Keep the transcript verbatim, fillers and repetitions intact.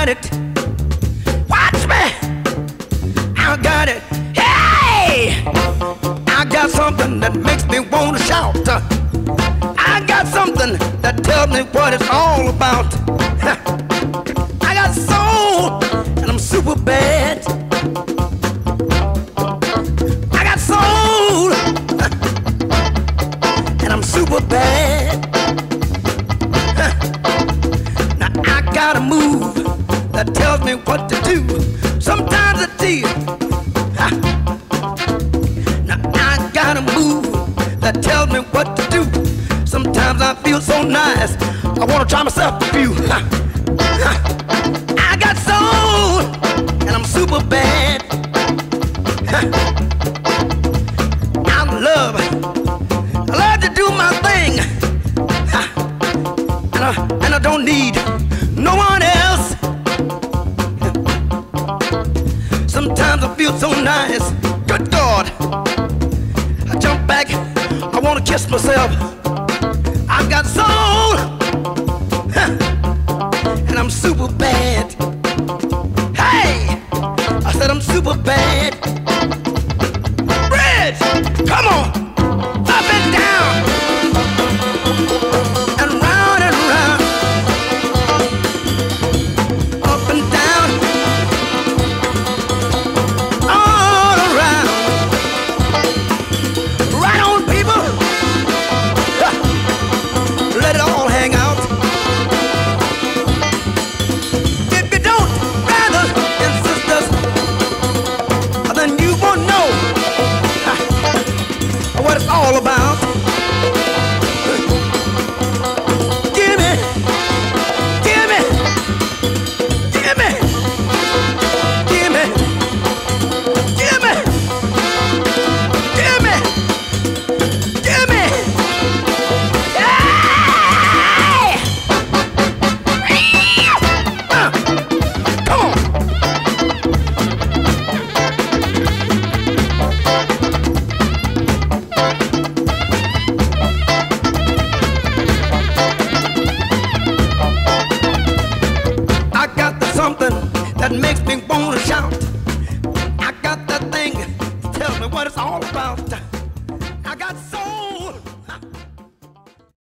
got it. Watch me. I got it. Hey! I got something that makes me want to shout. I got something that tells me what it's all about. I got soul, and I'm super bad. I got soul, and I'm super bad. Now I got a move that tells me what to do. Sometimes I tear. Now I got a move that tells me what to do. Sometimes I feel so nice, I wanna try myself a few. I got soul, and I'm super bad. I love, I love to do my thing, and I, and I don't need no one else. Sometimes I feel so nice, good God. I jump back, I wanna kiss myself. I've got soul, and I'm super bad.